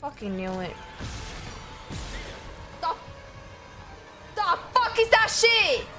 Fucking knew it. The fuck is that shit?